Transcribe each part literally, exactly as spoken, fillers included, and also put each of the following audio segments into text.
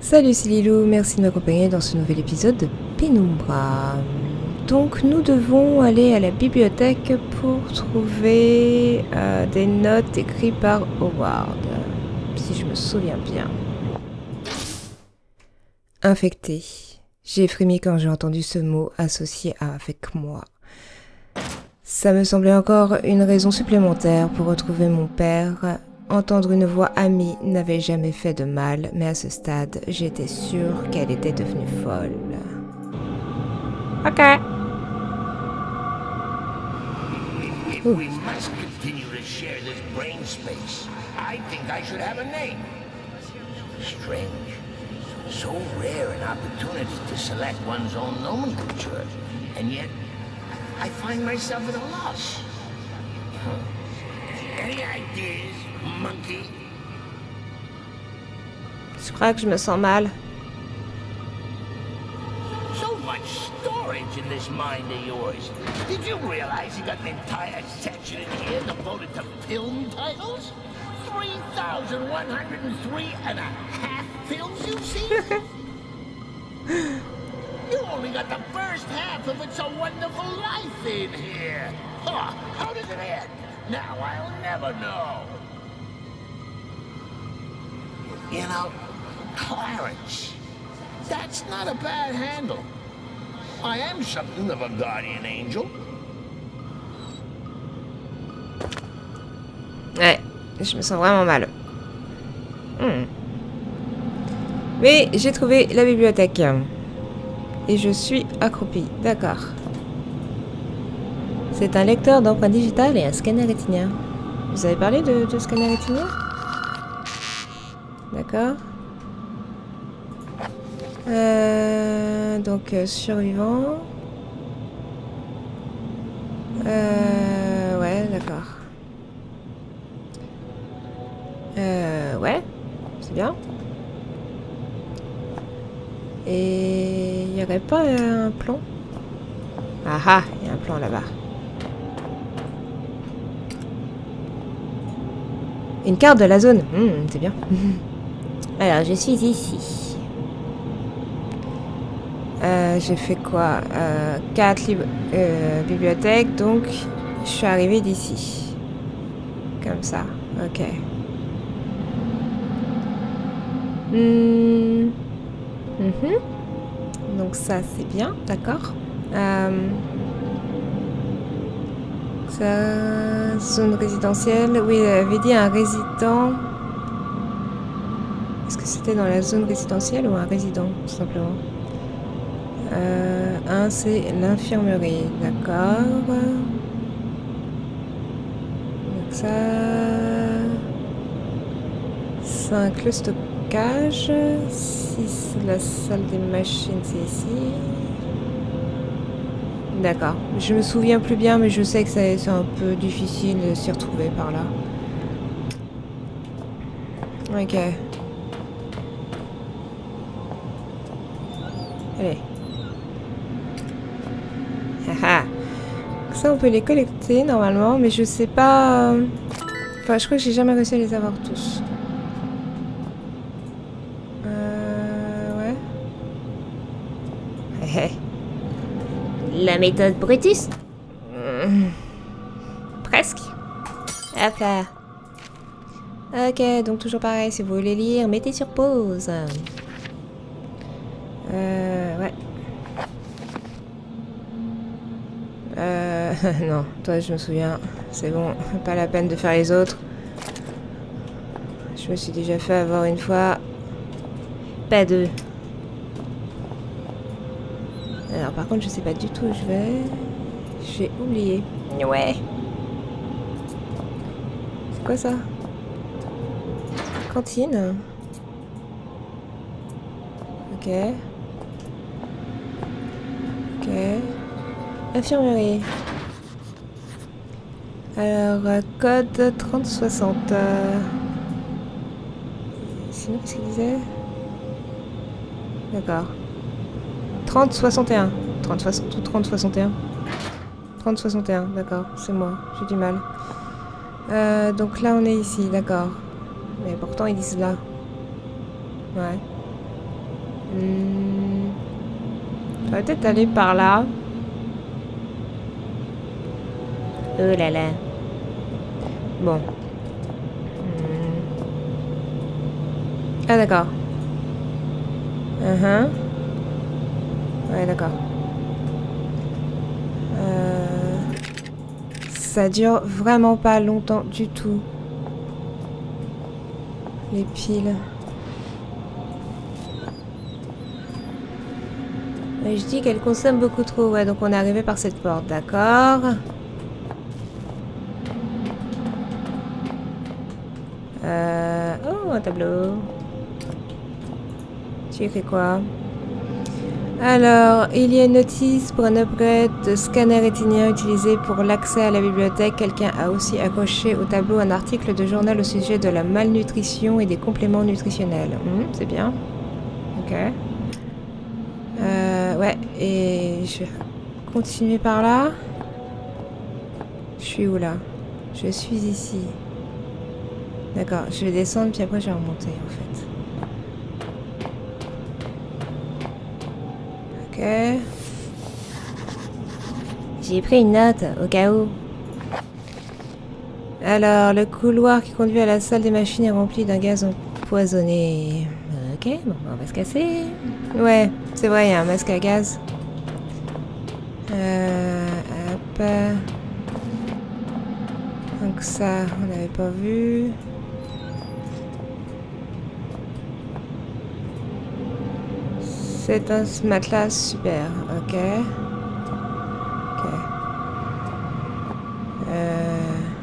Salut, c'est Lilou, merci de m'accompagner dans ce nouvel épisode de Penumbra. Donc nous devons aller à la bibliothèque pour trouver euh, des notes écrites par Howard, si je me souviens bien. Infecté. J'ai frémi quand j'ai entendu ce mot associé à avec moi. Ça me semblait encore une raison supplémentaire pour retrouver mon père. Entendre une voix amie n'avait jamais fait de mal, mais à ce stade, j'étais sûre qu'elle était devenue folle. Ok. If we must continue to share this brain space, I think I should have a name. Strange. So rare an opportunity to select one's own nomenclature, and yet I find myself at a loss. Huh. Any ideas, monkey? Je crois que je me sens mal. So much storage in this mind of yours. Did you realize you got an entire section in here devoted to film titles? three thousand one hundred three and a half films you've seen? You only got the first half of It's a Wonderful Life in here. Huh, how does it end? Now I'll never know. You know, Clarence, that's not a bad handle. I am something of a guardian angel. Ouais, je me sens vraiment mal. Hmm. Mais j'ai trouvé la bibliothèque. Et je suis accroupie. D'accord. C'est un lecteur d'empreintes digitales et un scanner rétinien. Vous avez parlé de, de scanner rétinien? D'accord. Euh, donc, euh, survivant. Euh, ouais, d'accord. Euh, ouais, c'est bien. Et il n'y aurait pas un plan? Ah ah, il y a un plan là-bas. Une carte de la zone. Mmh, c'est bien. Alors, je suis ici. Euh, j'ai fait quoi? euh, quatre euh, bibliothèques, donc je suis arrivée d'ici. Comme ça, ok. Mmh. Mmh. Donc ça, c'est bien, d'accord. Euh, ça, zone résidentielle. Oui, elle avait dit un résident. Est-ce que c'était dans la zone résidentielle ou un résident, tout simplement? Euh, un, c'est l'infirmerie, d'accord. Donc ça... cinq, le stockage. six, la salle des machines, c'est ici. D'accord. Je me souviens plus bien, mais je sais que c'est un peu difficile de s'y retrouver par là. Ok. Allez. Haha. Ça, on peut les collecter normalement, mais je sais pas... Enfin, je crois que j'ai jamais réussi à les avoir tous. Euh... Ouais. Hé. La méthode Brutus. Mmh. Presque. Hop là. Ok, donc toujours pareil, si vous voulez lire, mettez sur pause. Euh... Ouais. Euh... Non, toi je me souviens. C'est bon, pas la peine de faire les autres. Je me suis déjà fait avoir une fois. Pas deux. Alors par contre je sais pas du tout où je vais. J'ai oublié. Ouais. C'est quoi ça? Cantine. Ok. Ok. Infirmerie. Alors, euh, code trente soixante. Euh... Sinon, qu'est-ce qu'il disait? D'accord. trente soixante et un. trente soixante ou trente soixante et un? trente soixante et un, d'accord. C'est moi. J'ai du mal. Euh, donc là, on est ici, d'accord. Mais pourtant, ils disent là. Ouais. Hmm. On va peut-être aller par là. Oh là là. Bon. Hmm. Ah d'accord. Uh-huh. Ouais, d'accord. Euh... Ça dure vraiment pas longtemps du tout. Les piles. Et je dis qu'elle consomme beaucoup trop. Ouais, donc on est arrivé par cette porte, d'accord. Euh... Oh, un tableau. Tu écris quoi? Alors, il y a une notice pour un upgrade de scanner rétinien utilisé pour l'accès à la bibliothèque. Quelqu'un a aussi accroché au tableau un article de journal au sujet de la malnutrition et des compléments nutritionnels. Mmh, c'est bien. Ok. Euh, ouais, et je vais continuer par là. Je suis où là? Je suis ici. D'accord, je vais descendre puis après je vais remonter en fait. Ok. J'ai pris une note au cas où. Alors, le couloir qui conduit à la salle des machines est rempli d'un gaz empoisonné. Ok, bon, on va se casser. Ouais, c'est vrai, il y a un masque à gaz. Euh, hop. Donc ça, on n'avait pas vu. C'est un matelas, super, ok. Ok. Euh...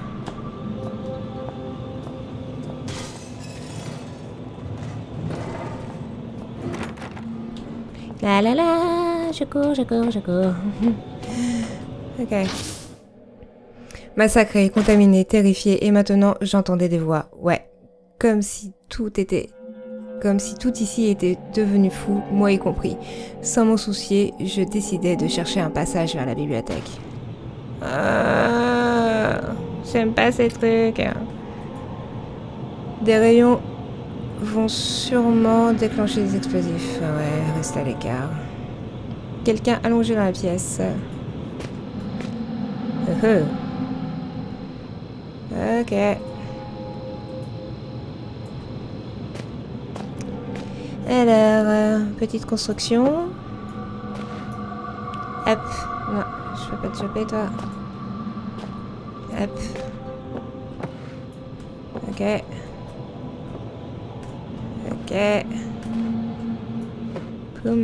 La la la, je cours, je cours, je cours. Ok. Massacré, contaminé, terrifié, et maintenant j'entendais des voix. Ouais. Comme si tout était... Comme si tout ici était devenu fou, moi y compris. Sans m'en soucier, je décidai de chercher un passage vers la bibliothèque. Ah, j'aime pas ces trucs. Des rayons vont sûrement déclencher des explosifs. Ouais, reste à l'écart. Quelqu'un allongé dans la pièce. Uh-huh. Ok. Alors, euh, petite construction. Hop. Non, je peux pas te choper, toi. Hop. Ok. Ok. Poum.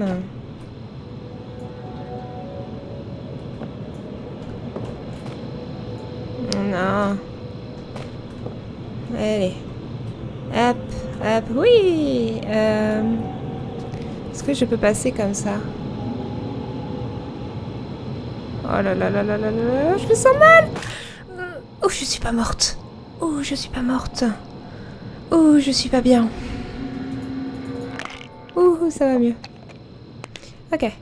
Non. Allez. Hop. Hop. Oui. Euh... Est-ce que je peux passer comme ça? Oh là là là là là là. Je me sens mal. Oh, je suis pas morte. Oh, je suis pas morte. Oh, je suis pas bien. Oh, ça va mieux. Ok.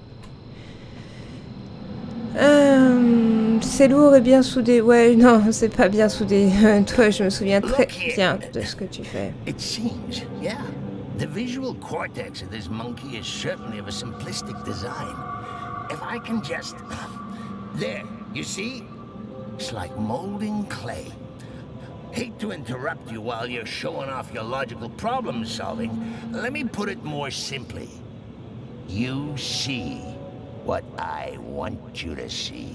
Euh, c'est lourd et bien soudé. Ouais, non, c'est pas bien soudé. Toi, je me souviens très bien de ce que tu fais. It seems, yeah. The visual cortex of this monkey is certainly of a simplistic design. If I can just... There, you see? It's like molding clay. Hate to interrupt you while you're showing off your logical problem solving. Let me put it more simply. You see what I want you to see.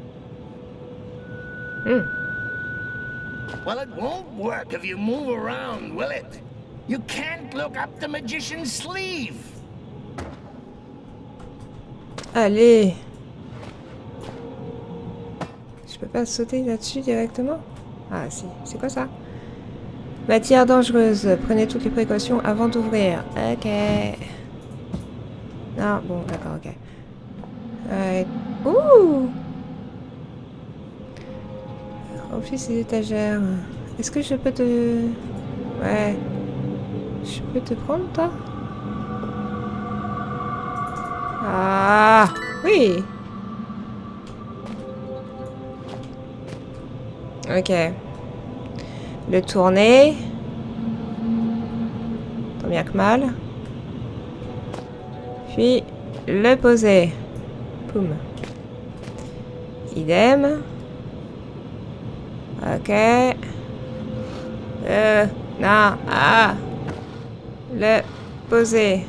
Mm. Well, it won't work if you move around, will it? You can't look up the magician's sleeve. Allez. Je peux pas sauter là-dessus directement? Ah si, c'est quoi ça? Matière dangereuse. Prenez toutes les précautions avant d'ouvrir. Ok. Non, bon, d'accord, ok. Ouais. Ouh! Remplis ces étagères. Est-ce que je peux te... Ouais. Je peux te prendre, toi? Ah! Oui! Ok. Le tourner. Tant bien que mal. Puis le poser. Poum. Idem. Ok. Euh, non, ah. Le poser.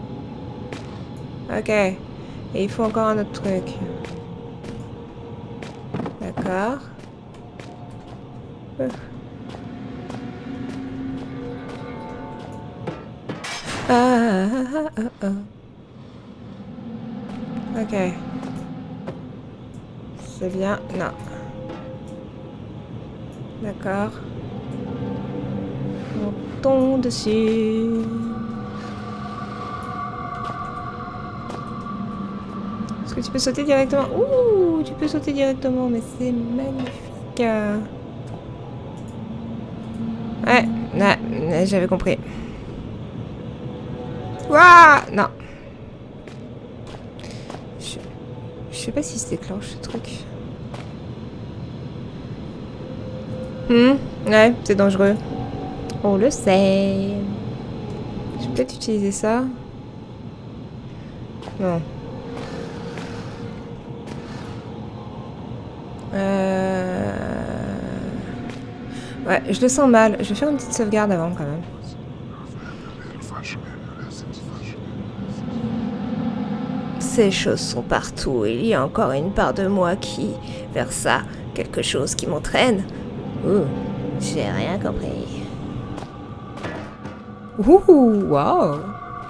Ok. Et il faut encore un autre truc. D'accord. Euh. Ah, ah, ah, ah, ah. Ok. C'est bien. Non. D'accord. Montons dessus. Est-ce que tu peux sauter directement? Ouh, tu peux sauter directement, mais c'est magnifique. Ouais, ouais, j'avais compris. Ouah, non. Je, je sais pas si se déclenche ce truc. Hmm, ouais, c'est dangereux. On le sait. Je vais peut-être utiliser ça. Non. Euh... Ouais, je le sens mal. Je vais faire une petite sauvegarde avant quand même. Ces choses sont partout. Il y a encore une part de moi qui, vers ça, quelque chose qui m'entraîne. Ouh, j'ai rien compris. Ouh, wow.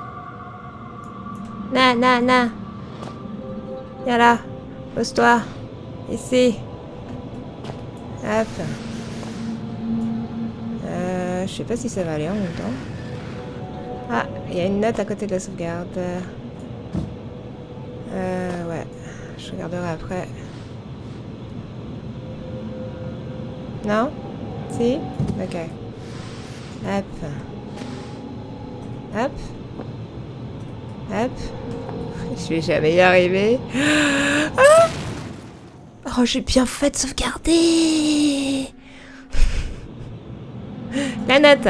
Na, na, na. Viens là. Pose-toi. Ici. Hop. Euh, je sais pas si ça va aller en même temps. Ah, il y a une note à côté de la sauvegarde. Euh, ouais. Je regarderai après. Non? Si? Ok. Hop. Hop. Hop. Je vais jamais y arriver. Ah! Oh, j'ai bien fait de sauvegarder. La note.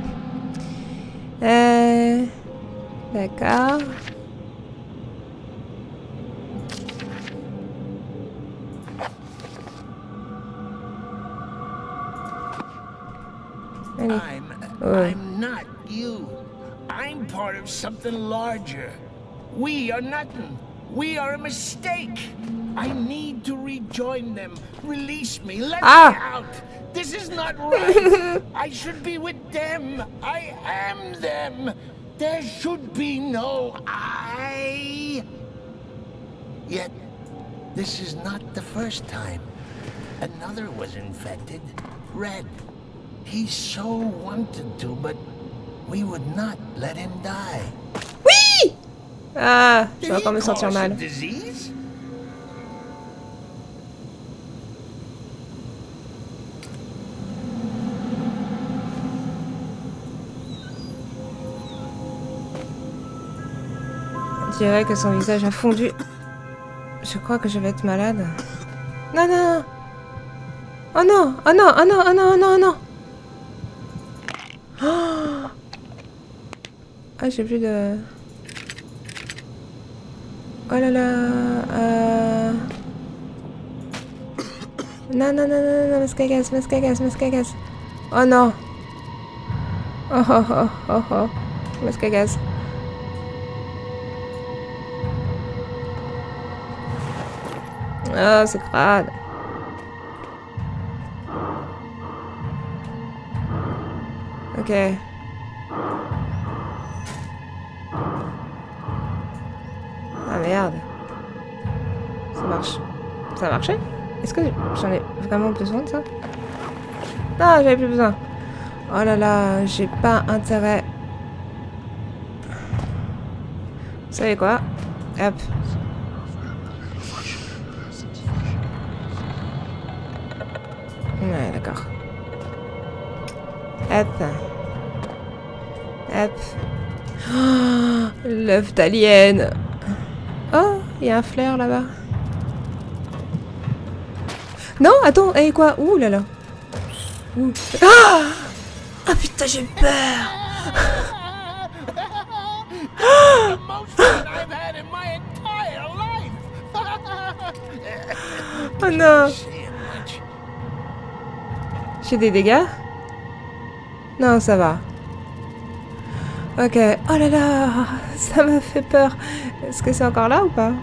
Euh... D'accord. Allez. I'm, Oh. I'm not you. I'm part of something larger. We are nothing. We are a mistake. I need to rejoin them. Release me. Let Ah. me out. This is not right. I should be with them. I am them. There should be no I. Yet, this is not the first time. Another was infected. Red. He so wanted to, but we would not let him die. Oui! Ah, je vais encore me sentir mal. Disease? Je dirais que son visage a fondu. Je crois que je vais être malade. Non, non, non. Oh non, oh non, oh non, oh non, oh non, oh non. Oh, ah, j'ai plus de... Oh là là. Euh... Non, non, non, non, non, me cagas, me cagas, me cagas. Oh non. Oh, oh, oh, oh, oh. Me cagas. Oh, c'est crade. Ok. Ah merde. Ça marche. Ça a marché? Est-ce que j'en ai vraiment besoin de ça? Non, j'avais plus besoin. Oh là là, j'ai pas intérêt. Vous savez quoi? Hop. Ouais, d'accord. Hop. Hop. Oh, l'œuf d'alien. Oh, il y a un flair là-bas. Non, attends, et quoi? Ouh là là. Ouh. Ah, ah putain, j'ai peur. The most fun I've had Oh non. J'ai des dégâts? Non, ça va. Ok. Oh là là, ça m'a fait peur. Est-ce que c'est encore là ou pas?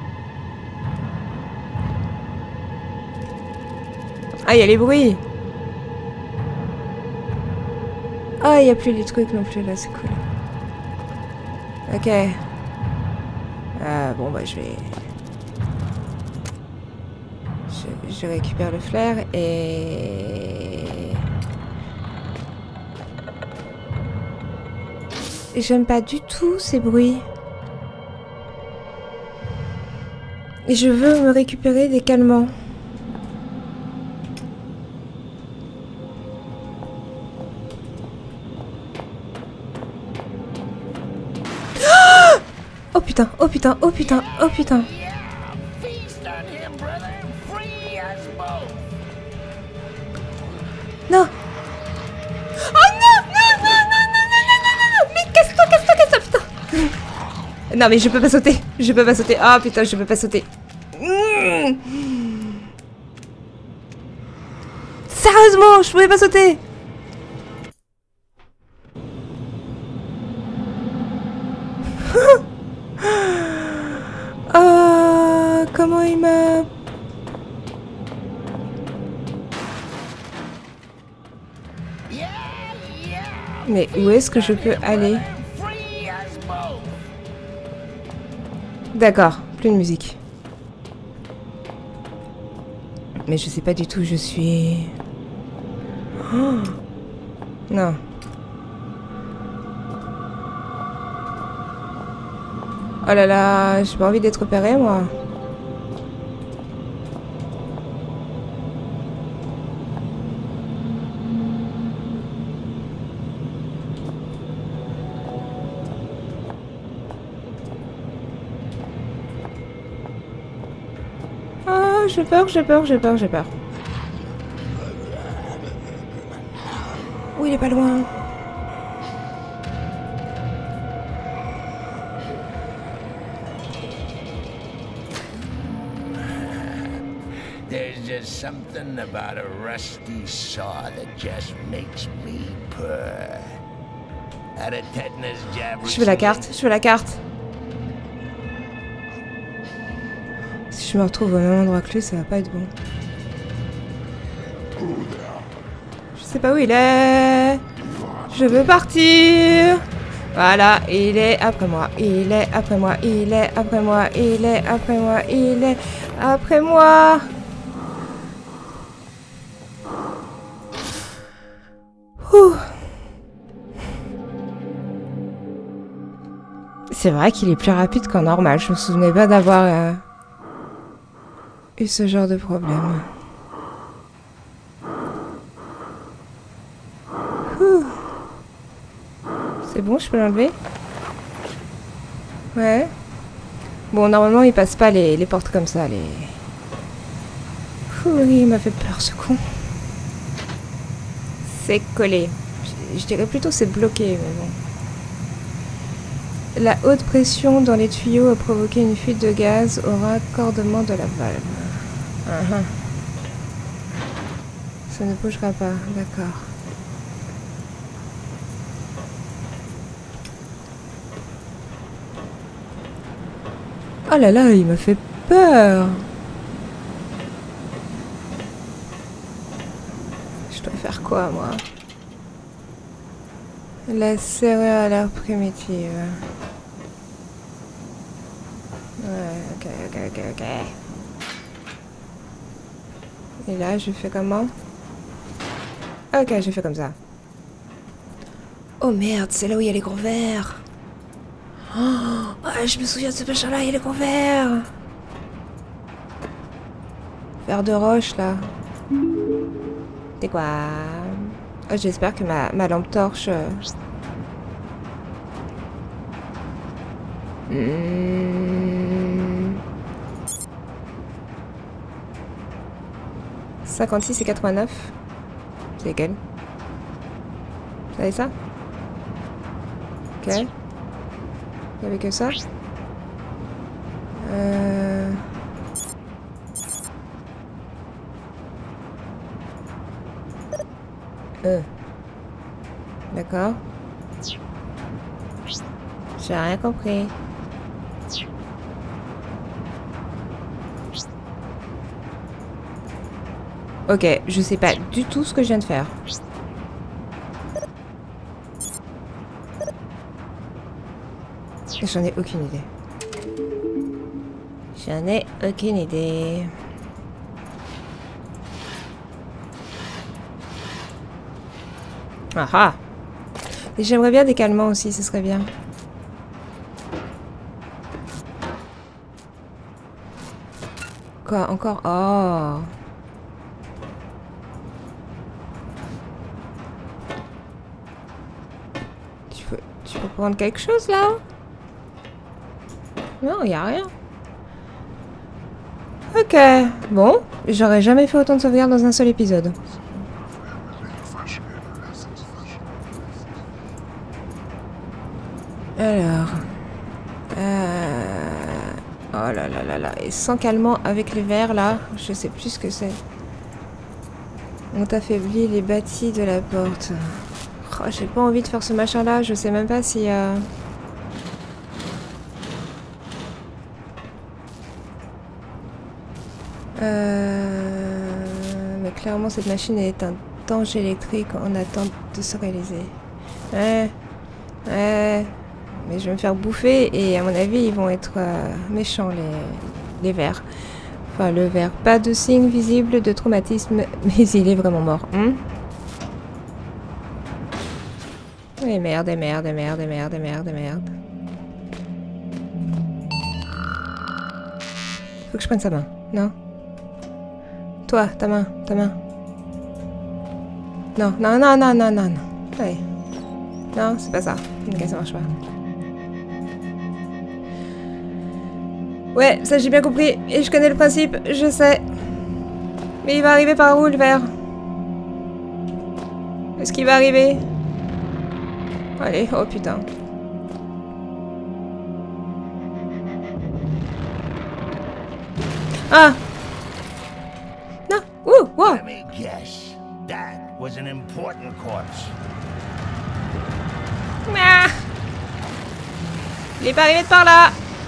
Ah, il y a les bruits. Ah, il n'y a plus les trucs non plus là, c'est cool. Ok. Euh, bon, bah, je vais... Je, je récupère le flair et... Et j'aime pas du tout ces bruits. Et je veux me récupérer des calmants. Oh putain, oh putain, oh putain, oh putain. Non. Oh non, non, non, non, non, non, non, non, non. Mais casse-toi, casse-toi, casse-toi, putain. Non mais je peux pas sauter, je peux pas sauter. Oh putain, je peux pas sauter. Mmh. Sérieusement, je pouvais pas sauter. Oh, comment il m'a... Mais où est-ce que je peux aller? D'accord, plus de musique. Mais je sais pas du tout où je suis. Oh. Non. Oh là là, j'ai pas envie d'être opérée, moi. Ah, j'ai peur, j'ai peur, j'ai peur, j'ai peur. Oui, il est pas loin. There's just something about a rusty saw that just makes me purr. At a tetanus jab. Je veux la carte, je veux la carte. Si je me retrouve au même endroit que lui, ça va pas être bon. Je sais pas où il est. Je veux partir. Voilà, il est après moi, il est après moi, il est après moi, il est après moi, il est après moi. Ouh. C'est vrai qu'il est plus rapide qu'en normal. Je me souvenais pas d'avoir euh, eu ce genre de problème. Ouh. C'est bon, je peux l'enlever? Ouais. Bon, normalement, il passe pas les, les portes comme ça. Les... Ouh, il m'a fait peur, ce con. C'est collé. Je, je dirais plutôt c'est bloqué, mais bon. La haute pression dans les tuyaux a provoqué une fuite de gaz au raccordement de la valve. Uh-huh. Ça ne bougera pas, d'accord. Oh là là, il m'a fait peur. Je dois faire quoi, moi? La serrure à l'air primitive. Ouais, ok, ok, ok, ok. Et là, je fais comment? Ok, je fais comme ça. Oh merde, c'est là où il y a les gros verres. Oh, ouais, je me souviens de ce machin-là, il y a les gros verres. Verre de roche, là. C'est quoi? Oh, j'espère que ma, ma lampe torche... Euh... Mmh. cinquante-six et quatre-vingt-neuf. C'est lesquels? Vous savez ça? Ok. Il n'y avait que ça? Euh... Euh. D'accord. J'ai rien compris. Ok, je sais pas du tout ce que je viens de faire. J'en ai aucune idée. J'en ai aucune idée. Ah ah! Et j'aimerais bien des calmants aussi, ce serait bien. Quoi, encore? Oh! Tu peux, tu peux prendre quelque chose là? Non, y a rien. Ok, bon, j'aurais jamais fait autant de sauvegardes dans un seul épisode. Alors... Euh... Oh là là là là, et sans calmant avec les verres là, je sais plus ce que c'est. On affaiblit les bâtis de la porte. Oh, j'ai pas envie de faire ce machin là, je sais même pas si... Euh... Euh... Mais clairement cette machine est un danger électrique en attente de se réaliser. Ouais, ouais, mais je vais me faire bouffer et à mon avis ils vont être euh, méchants les, les vers. Enfin le ver. Pas de signe visible de traumatisme, mais il est vraiment mort. Hein? Et merde, et merde, et merde, et merde, et merde, et merde. Faut que je prenne sa main, non? Toi, ta main, ta main. Non, non, non, non, non, non, non. Allez. Non, c'est pas ça. Ok, ça marche pas. Ouais, ça j'ai bien compris. Et je connais le principe, je sais. Mais il va arriver par où le verre? Est-ce qu'il va arriver? Allez, oh putain. Ah! Non! Ouh! Wow! Let me guess. That was an important corpse. Ah! Il est pas arrivé de par là!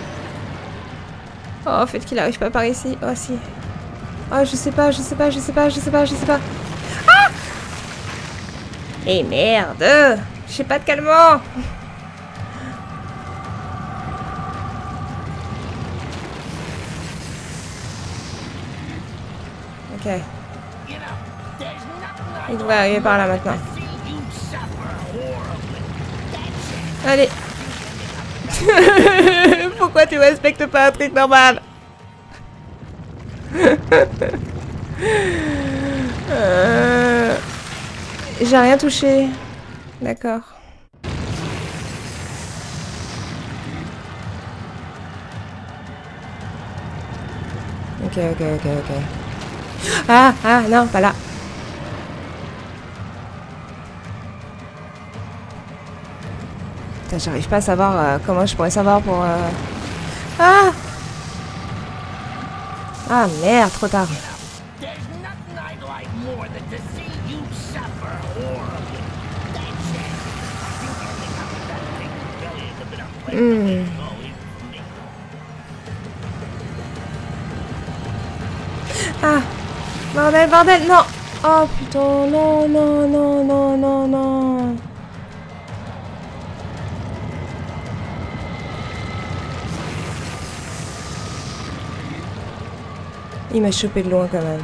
Oh, fait qu'il arrive pas par ici. Oh, si. Oh, je sais pas, je sais pas, je sais pas, je sais pas, je sais pas. Ah! Et merde! J'ai pas de calmant! Ok. Il devrait arriver par là maintenant. Allez! Pourquoi tu respectes pas un truc normal? euh... J'ai rien touché. D'accord. Ok, ok, ok, ok. Ah, ah, non, pas là. Putain, j'arrive pas à savoir euh, comment je pourrais savoir pour... Euh... Ah! Ah, merde, trop tard. Mmh. Ah! Bordel, bordel, non! Oh putain, non, non, non, non, non, non! Il m'a chopé de loin quand même.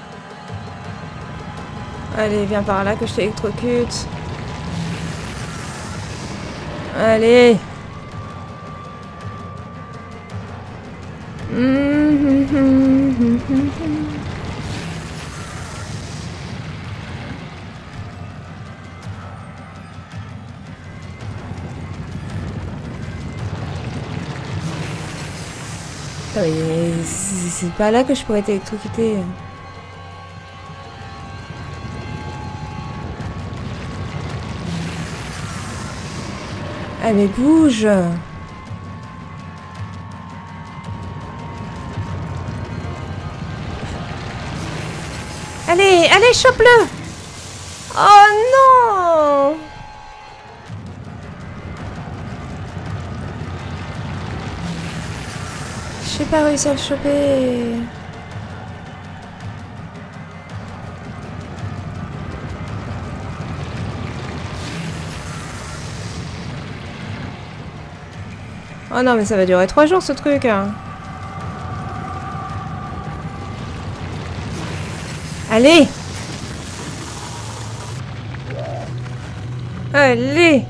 Allez, viens par là que je t'électrocute. Allez! C'est pas là que je pourrais t'électrocuter. Ah mais bouge! Allez, allez, chope-le! Oh non! J'ai pas réussi à le choper. Oh non, mais ça va durer trois jours ce truc. Hein. Allez! Allez!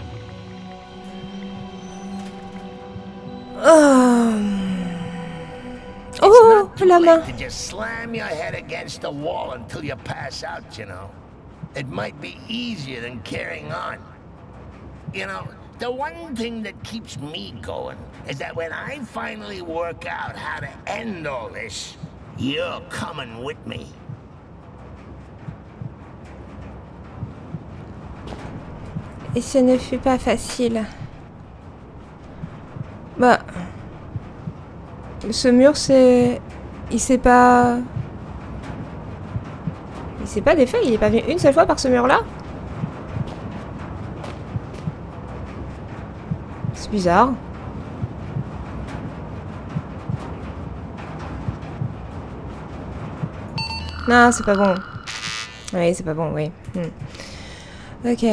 Oh, oh la main! To just slam your head against the wall until you pass out, you know. It might be easier than carrying on. You know, the one thing that keeps me going is that when I finally work out how to end all this, you're coming with me. Et ce ne fut pas facile. Bah... Ce mur, c'est... Il s'est pas... Il s'est pas défait, il est pas venu une seule fois par ce mur-là. C'est bizarre. Non, c'est pas bon. Oui, c'est pas bon, oui. Hmm. Ok.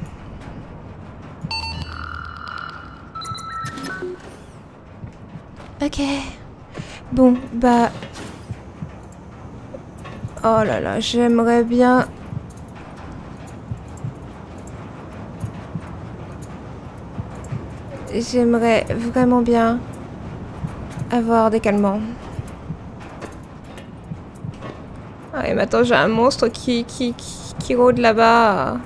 Ok. Bon, bah... Oh là là, j'aimerais bien... J'aimerais vraiment bien avoir des calmants. Ah, et maintenant j'ai un monstre qui, qui, qui, qui rôde là-bas.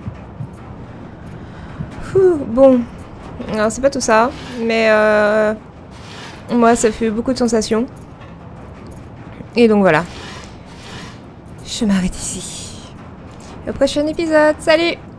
Bon. Alors c'est pas tout ça, mais... Euh... Moi, ça fait beaucoup de sensations. Et donc voilà. Je m'arrête ici. Au prochain épisode. Salut!